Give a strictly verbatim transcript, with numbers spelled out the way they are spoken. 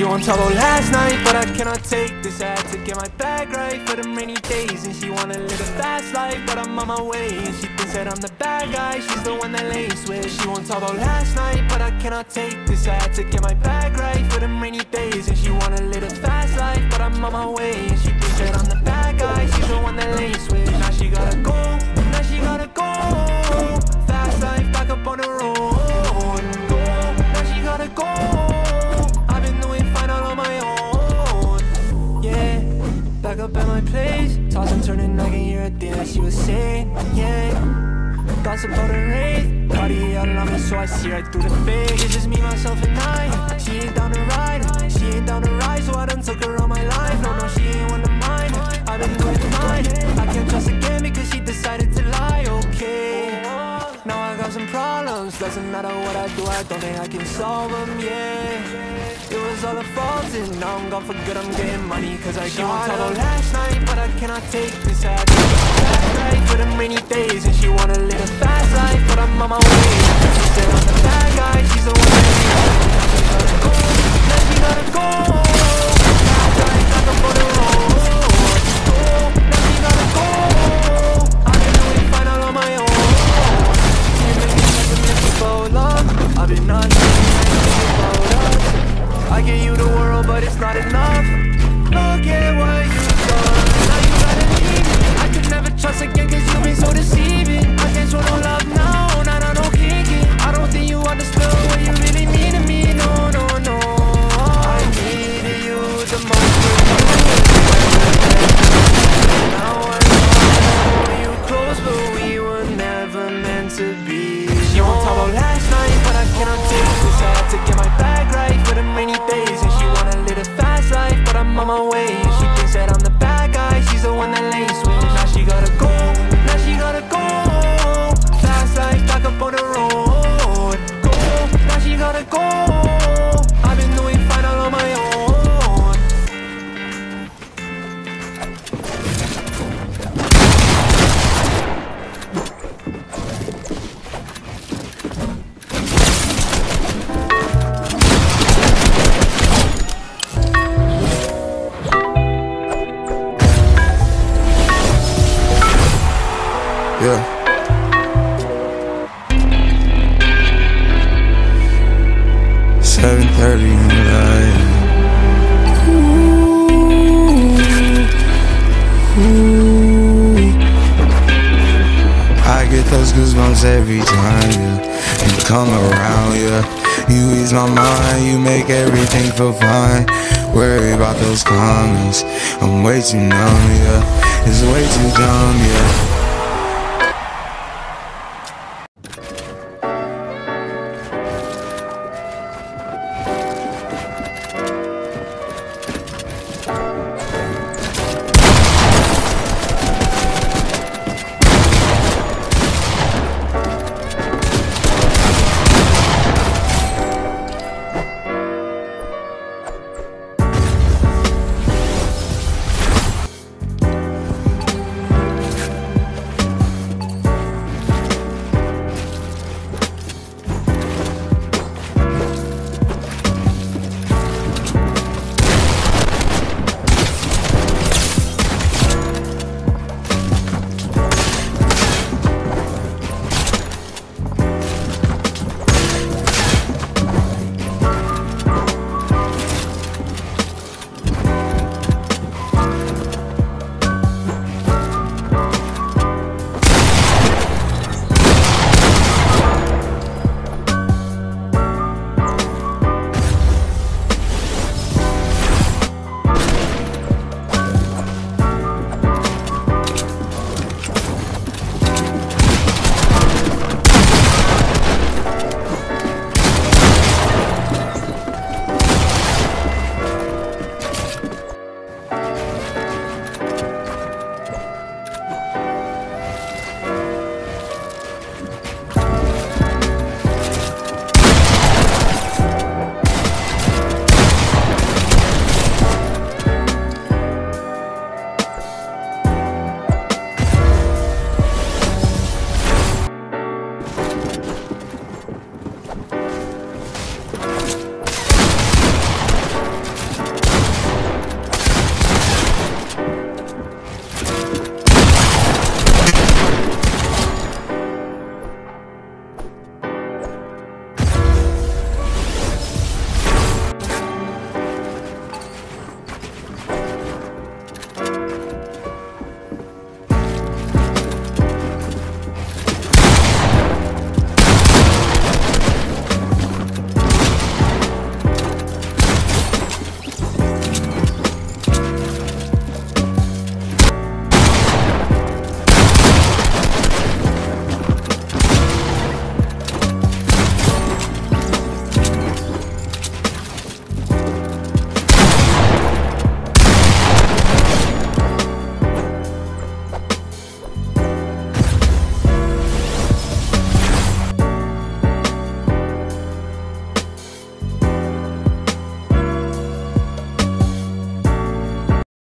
She won't talk about last night, but I cannot take this. I had to get my bag right for them rainy days. And she wanna live a fast life, but I'm on my way. And she thinks that I'm the bad guy, she's the one that lays with. She won't talk about last night, but I cannot take this. I had to get my bag right for them rainy days. And she wanna live a fast life, but I'm on my way. And she thinks that I'm the bad guy, she's the one that lays with. Now she gotta go, now she gotta go. Fast life, back up on the road. Go, now she gotta go. I've been doing fine all on my own. Yeah, back up at my place, toss and turning, I can hear a thing that she was saying. Yeah, gossip about her raid, party all on me, so I see right through the fake. It's just me, myself, and I. She ain't down to ride, she ain't down to ride, so I done took her on my life. No, no, she ain't one of mine. I've been doing fine. I can't trust again because she decided to lie. Okay, now I got some problems. Doesn't matter what I do, I don't think I can solve them. Yeah, it was all a fault, and now I'm gone for good. I'm getting money cause I she got her last night, but I cannot take this. I had to get back right for them rainy days. And she wanna live a fast life, but I'm on my way. She said I'm the bad guy, she's the one that leaves. Now she gotta go, fast life, back up on the road. Go, now she gotta go. I've been doing fine all on my own. Can't make me pessimistic about love. I've been not thinking about us. I give you the world, but it's not enough. Look at what you've done. Now you gotta leave it. I could never trust again cause you've been so deceiving. I can't show no love now, nah, nah, no kicking. I don't think you understood what you really mean to me. No, no, no. I needed you the most. Now I know you close, but we were never meant to be. She won't talk about last night, but I cannot take this. I had to get my bag right for them rainy days. And she wanna live a fast life, but I'm on my way. And she thinks that I'm the bad guy, she's the one that lays with. Now she gotta go, now she gotta go. Fast life, back up on the road. Go, now she gotta go. I've been doing fine all on my own. Yeah. Seven thirty in the night. Ooh, ooh. I get those goosebumps every time, yeah. You come around, yeah. You ease my mind, you make everything feel fine. Worry about those comments, I'm way too numb, yeah. It's way too dumb, yeah.